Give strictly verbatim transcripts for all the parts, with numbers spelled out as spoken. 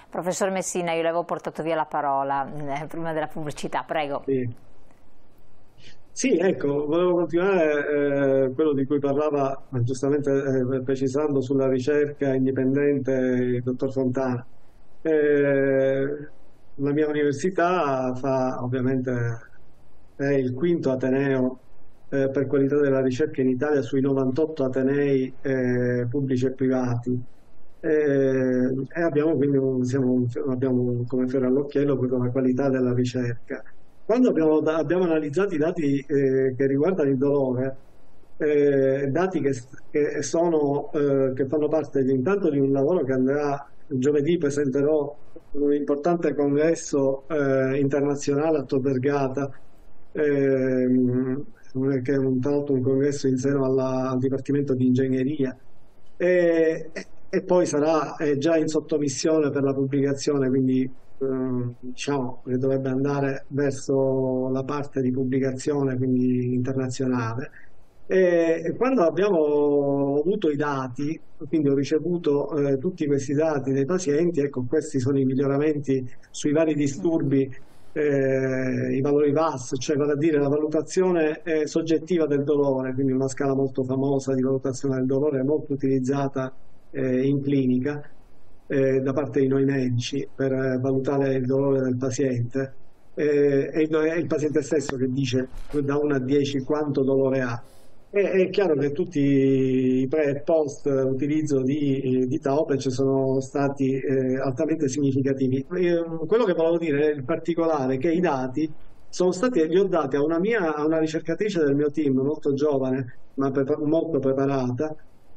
Professor Messina, io le avevo portato via la parola eh, prima della pubblicità, prego. Sì, sì, ecco, volevo continuare eh, quello di cui parlava eh, giustamente eh, precisando sulla ricerca indipendente il dottor Fontana. Eh, la mia università fa ovviamente è il quinto ateneo eh, per qualità della ricerca in Italia sui novantotto atenei eh, pubblici e privati. Eh, e abbiamo quindi un- siamo, abbiamo come fiore all'occhiello proprio la qualità della ricerca. Quando abbiamo, abbiamo analizzato i dati eh, che riguardano il dolore, eh, dati che, che sono, eh, che fanno parte di, intanto di un lavoro che andrà giovedì, presenterò un importante congresso eh, internazionale a Tor Vergata, ehm, che è un, tra l'altro un congresso in seno alla- al Dipartimento di Ingegneria, e, e poi sarà eh, già in sottomissione per la pubblicazione, quindi eh, diciamo che dovrebbe andare verso la parte di pubblicazione, quindi internazionale. E quando abbiamo avuto i dati, quindi ho ricevuto eh, tutti questi dati dei pazienti, ecco, questi sono i miglioramenti sui vari disturbi, eh, i valori V A S, cioè vale a dire la valutazione eh, soggettiva del dolore, quindi una scala molto famosa di valutazione del dolore, molto utilizzata eh, in clinica eh, da parte di noi medici per eh, valutare il dolore del paziente. Eh, è il, è il paziente stesso che dice da uno a dieci quanto dolore ha. È, è chiaro che tutti i pre e post utilizzo di, di Taopec sono stati eh, altamente significativi. Eh, quello che volevo dire in particolare è che i dati sono stati, li ho dati a una, mia, a una ricercatrice del mio team, molto giovane, ma pre- molto preparata,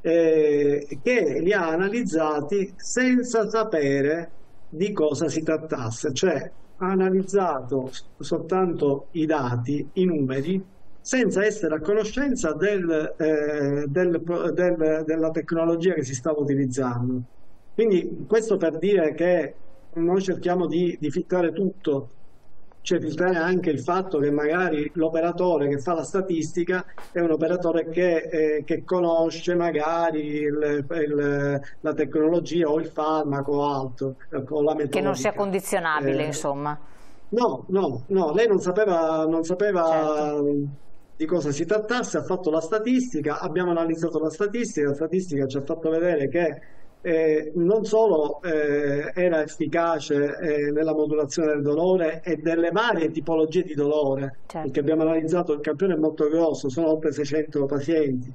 eh, che li ha analizzati senza sapere di cosa si trattasse, cioè ha analizzato soltanto i dati, i numeri, senza essere a conoscenza del, eh, del- del- della tecnologia che si stava utilizzando. Quindi questo per dire che noi cerchiamo di, di filtrare tutto, cioè filtrare anche il fatto che magari l'operatore che fa la statistica è un operatore che, eh, che conosce magari il- il- la tecnologia o il farmaco o altro, o la Che non sia metodica. condizionabile, Eh, insomma. No, no, no, lei non sapeva, non Certo. sapeva di cosa si trattasse, ha fatto la statistica, abbiamo analizzato la statistica, la statistica ci ha fatto vedere che eh, non solo eh, era efficace eh, nella modulazione del dolore e delle varie tipologie di dolore, perché Certo. abbiamo analizzato il campione è molto grosso, sono oltre seicento pazienti,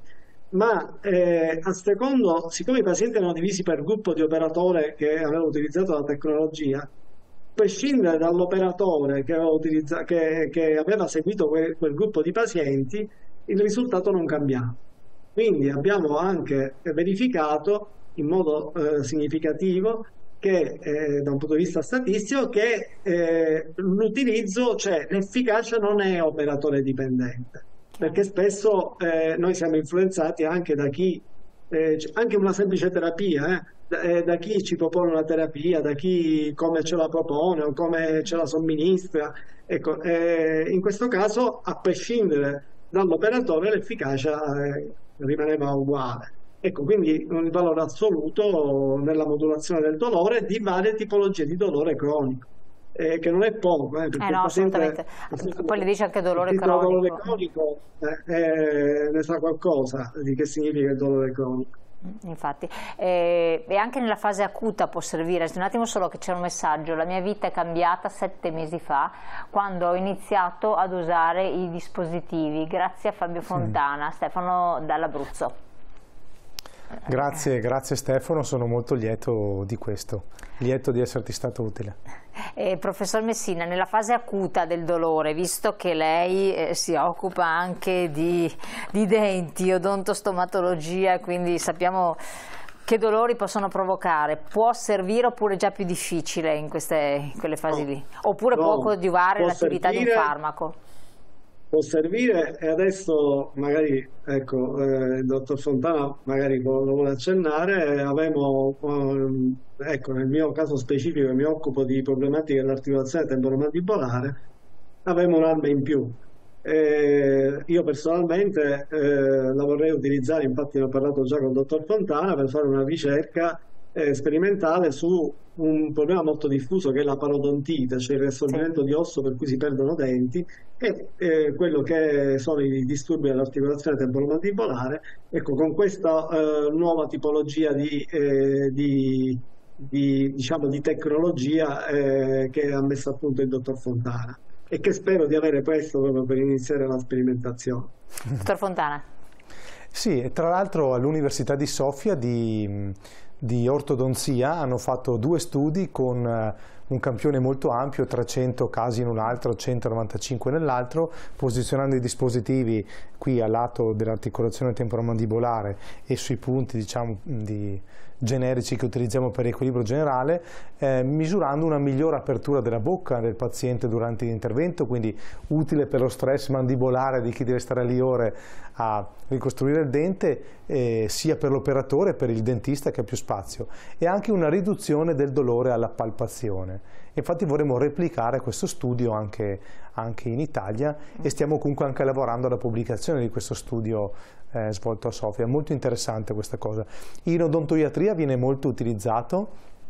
ma eh, a secondo, siccome i pazienti erano divisi per gruppo di operatore che aveva utilizzato la tecnologia, prescindere dall'operatore che aveva, utilizza- che, che aveva seguito quel, quel gruppo di pazienti, il risultato non cambiava. Quindi abbiamo anche verificato in modo eh, significativo che eh, da un punto di vista statistico che eh, l'utilizzo, cioè l'efficacia non è operatore dipendente, Chiaro. perché spesso eh, noi siamo influenzati anche da chi, eh, c- anche una semplice terapia, eh, da, eh, da chi ci propone una terapia, da chi come ce la propone o come ce la somministra. Ecco, eh, in questo caso, a prescindere dall'operatore, l'efficacia eh, rimaneva uguale. Ecco, quindi un valore assoluto nella modulazione del dolore di varie tipologie di dolore cronico, eh, che non è poco, eh, Eh perché il no, paziente, assolutamente. il Poi le dice anche dolore paziente con dolore cronico. cronico eh, eh, ne sa qualcosa di che significa il dolore cronico. Infatti, eh, e anche nella fase acuta può servire. Un attimo solo che c'è un messaggio. La mia vita è cambiata sette mesi fa quando ho iniziato ad usare i dispositivi. Grazie a Fabio Fontana. Stefano dall'Abruzzo. Grazie, grazie Stefano, sono molto lieto di questo, lieto di esserti stato utile. Eh, professor Messina, nella fase acuta del dolore, visto che lei eh, si occupa anche di, di denti, odontostomatologia, quindi sappiamo che dolori possono provocare, può servire oppure è già più difficile in, queste, in quelle fasi No, lì? Oppure no, può coadiuvare può l'attività di un servire, farmaco? può servire e adesso magari, ecco, eh, il dottor Fontana magari lo lo vuole accennare, avevo, ehm, ecco, nel mio caso specifico mi occupo di problematiche dell'articolazione temporomandibolare, avevo un'arma in più. Eh, io personalmente eh, la vorrei utilizzare, infatti ne ho parlato già con il dottor Fontana, per fare una ricerca eh, sperimentale su un problema molto diffuso che è la parodontite, cioè il riassorbimento Sì. di osso per cui si perdono denti, e eh, quello che sono i disturbi dell'articolazione temporomandibolare. Ecco, con questa eh, nuova tipologia di, eh, di, di, diciamo, di tecnologia eh, che ha messo a punto il dottor Fontana e che spero di avere presto proprio per iniziare la sperimentazione. Dottor Fontana. Sì, e tra l'altro all'Università di Sofia di, di ortodonzia hanno fatto due studi con uh, un campione molto ampio, trecento casi in un altro, centonovantacinque nell'altro, posizionando i dispositivi qui al lato dell'articolazione temporomandibolare e sui punti, diciamo, di generici che utilizziamo per equilibrio generale, eh, misurando una migliore apertura della bocca del paziente durante l'intervento, quindi utile per lo stress mandibolare di chi deve stare lì ore a ricostruire il dente, eh, sia per l'operatore che per il dentista che ha più spazio, e anche una riduzione del dolore alla palpazione. Infatti vorremmo replicare questo studio anche, anche in Italia e stiamo comunque anche lavorando alla pubblicazione di questo studio eh, svolto a Sofia. È molto interessante questa cosa. In odontoiatria viene molto utilizzato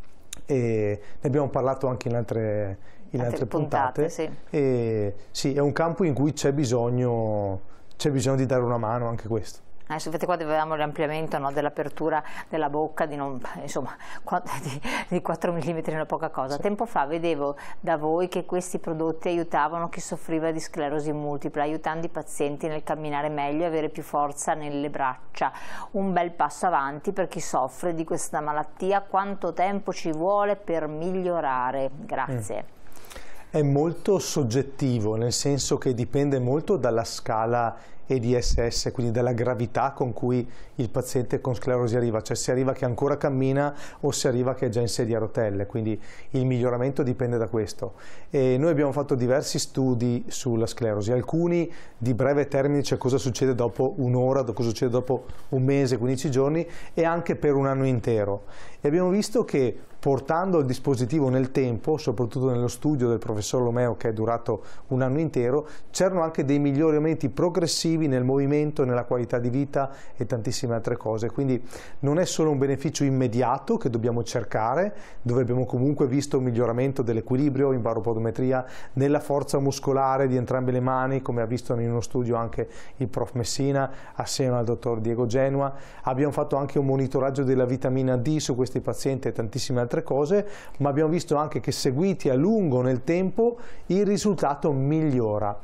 e ne abbiamo parlato anche in altre, in altre, altre puntate. puntate sì. E, sì, è un campo in cui c'è bisogno, c'è bisogno di dare una mano anche questo. Adesso infatti qua avevamo l'ampliamento, no, dell'apertura della bocca, di, non, insomma, di, di quattro millimetri non è poca cosa. Sì. Tempo fa vedevo da voi che questi prodotti aiutavano chi soffriva di sclerosi multipla, aiutando i pazienti nel camminare meglio e avere più forza nelle braccia. Un bel passo avanti per chi soffre di questa malattia. Quanto tempo ci vuole per migliorare? Grazie. Mm. È molto soggettivo, nel senso che dipende molto dalla scala E D S S, quindi dalla gravità con cui il paziente con sclerosi arriva, cioè se arriva che ancora cammina o se arriva che è già in sedia a rotelle, quindi il miglioramento dipende da questo. E noi abbiamo fatto diversi studi sulla sclerosi, alcuni di breve termine, cioè cosa succede dopo un'ora, cosa succede dopo un mese, quindici giorni, e anche per un anno intero. E abbiamo visto che portando il dispositivo nel tempo, soprattutto nello studio del professor Lomeo che è durato un anno intero, c'erano anche dei miglioramenti progressivi nel movimento, nella qualità di vita e tantissime altre cose. Quindi non è solo un beneficio immediato che dobbiamo cercare, dove abbiamo comunque visto un miglioramento dell'equilibrio in baropodometria, nella forza muscolare di entrambe le mani, come ha visto in uno studio anche il prof Messina assieme al dottor Diego Genua. Abbiamo fatto anche un monitoraggio della vitamina D su questi pazienti e tantissime altre cose, ma abbiamo visto anche che seguiti a lungo nel tempo il risultato migliora.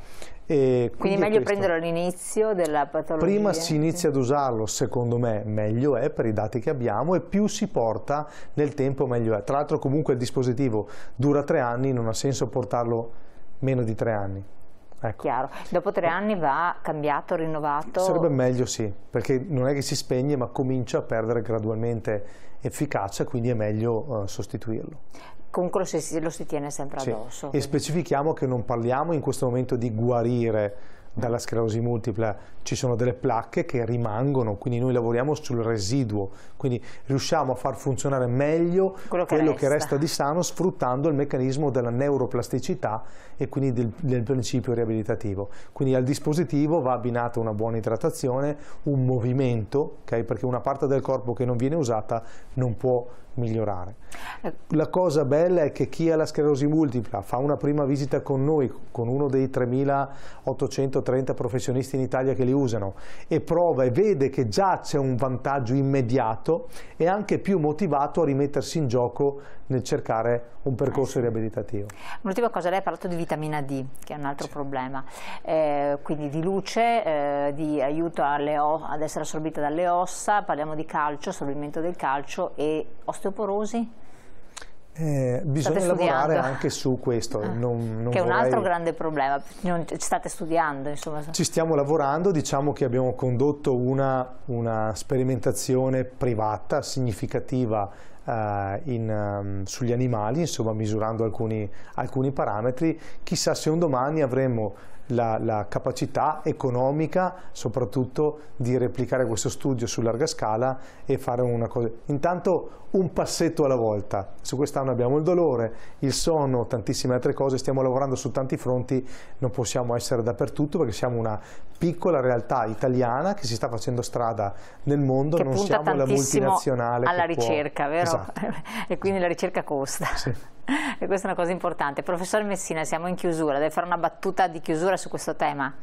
E quindi, quindi meglio prenderlo all'inizio della patologia? Prima si inizia ad usarlo, secondo me meglio è per i dati che abbiamo, e più si porta nel tempo meglio è. Tra l'altro comunque il dispositivo dura tre anni, non ha senso portarlo meno di tre anni. Ecco. Chiaro. Dopo tre anni va cambiato, rinnovato? Sarebbe meglio, sì, perché non è che si spegne ma comincia a perdere gradualmente efficacia, quindi è meglio uh, sostituirlo. Comunque lo si, lo si tiene sempre addosso. Sì. E specifichiamo che non parliamo in questo momento di guarire dalla sclerosi multipla, ci sono delle placche che rimangono, quindi noi lavoriamo sul residuo, quindi riusciamo a far funzionare meglio quello, che, quello resta. che resta di sano, sfruttando il meccanismo della neuroplasticità e quindi del, del principio riabilitativo. Quindi al dispositivo va abbinata una buona idratazione, un movimento, okay? Perché una parte del corpo che non viene usata non può migliorare. La cosa bella è che chi ha la sclerosi multipla fa una prima visita con noi, con uno dei tremilaottocentotrenta professionisti in Italia che li usano, e prova e vede che già c'è un vantaggio immediato, e anche più motivato a rimettersi in gioco nel cercare un percorso eh sì. riabilitativo. Un'ultima cosa, lei ha parlato di vitamina D, che è un altro sì. problema, eh, quindi di luce, eh, di aiuto alle ad essere assorbita dalle ossa, parliamo di calcio, assorbimento del calcio, e osteoporosi? Eh, bisogna lavorare anche su questo, ah, non, non che è un vorrei... altro grande problema. Non, state studiando, insomma. Ci stiamo lavorando, diciamo che abbiamo condotto una, una sperimentazione privata significativa uh, in, um, sugli animali, insomma misurando alcuni, alcuni parametri. Chissà se un domani avremo La, la capacità economica soprattutto di replicare questo studio su larga scala e fare una cosa, intanto un passetto alla volta. Su quest'anno abbiamo il dolore, il sonno, tantissime altre cose, stiamo lavorando su tanti fronti, non possiamo essere dappertutto perché siamo una piccola realtà italiana che si sta facendo strada nel mondo, che non punta siamo la multinazionale alla che ricerca, può... vero? Esatto. E quindi la ricerca costa. Sì. E questa è una cosa importante. Professor Messina, siamo in chiusura, deve fare una battuta di chiusura su questo tema?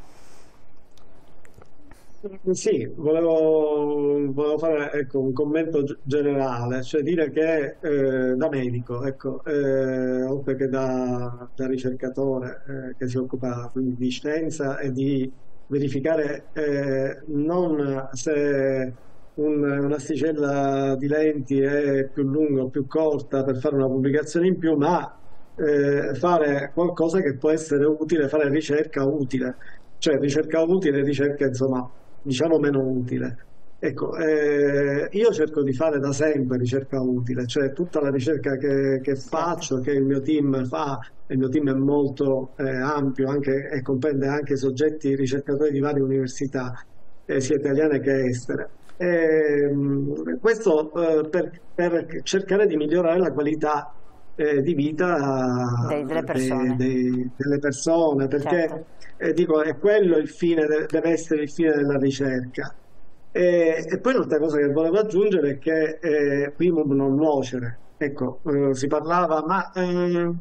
Sì, volevo, volevo fare ecco, un commento generale, cioè dire che eh, da medico, ecco, eh, oltre che da, da ricercatore eh, che si occupa quindi di scienza e di verificare eh, non se un, un'asticella di lenti è più lunga o più corta per fare una pubblicazione in più, ma eh, fare qualcosa che può essere utile, fare ricerca utile, cioè ricerca utile e ricerca insomma diciamo meno utile. Ecco, eh, io cerco di fare da sempre ricerca utile, cioè tutta la ricerca che, che faccio, che il mio team fa, il mio team è molto eh, ampio anche, e comprende anche soggetti ricercatori di varie università, eh, sia italiane che estere. E, questo eh, per, per cercare di migliorare la qualità eh, di vita De, delle persone, de, de, delle persone perché certo. eh, dico, è quello il fine, deve essere il fine della ricerca. E, e poi un'altra cosa che volevo aggiungere è che eh, primum non nuocere. Ecco, eh, si parlava, ma eh,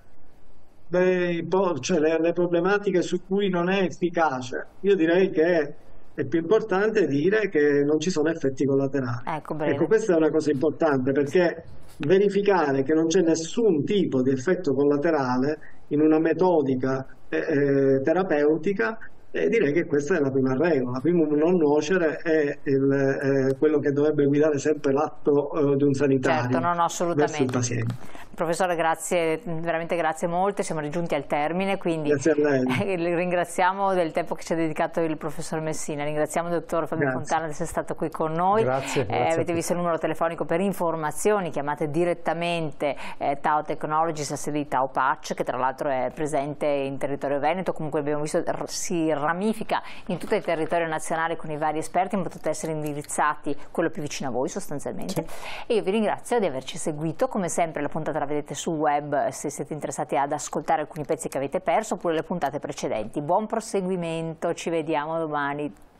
dei, cioè, le, le problematiche su cui non è efficace. Io direi che è più importante dire che non ci sono effetti collaterali. Ecco, ecco, questa è una cosa importante perché verificare che non c'è nessun tipo di effetto collaterale in una metodica eh, eh, terapeutica, eh, direi che questa è la prima regola. Primum non nuocere è il, eh, quello che dovrebbe guidare sempre l'atto eh, di un sanitario, certo, no, no, assolutamente. verso il paziente. Professore, grazie, veramente grazie molte, siamo raggiunti al termine, quindi grazie a lei. Ringraziamo del tempo che ci ha dedicato il professor Messina, ringraziamo il dottor Fabio grazie. Fontana di essere stato qui con noi. Grazie, grazie eh, avete visto il numero telefonico per informazioni, chiamate direttamente eh, Tao Technologies, la sede di Tao Patch, che tra l'altro è presente in territorio veneto, comunque abbiamo visto si ramifica in tutto il territorio nazionale con i vari esperti, ma potete essere indirizzati quello più vicino a voi sostanzialmente. Sì. E io vi ringrazio di averci seguito, come sempre la puntata la vedete sul web se siete interessati ad ascoltare alcuni pezzi che avete perso oppure le puntate precedenti. Buon proseguimento, ci vediamo domani.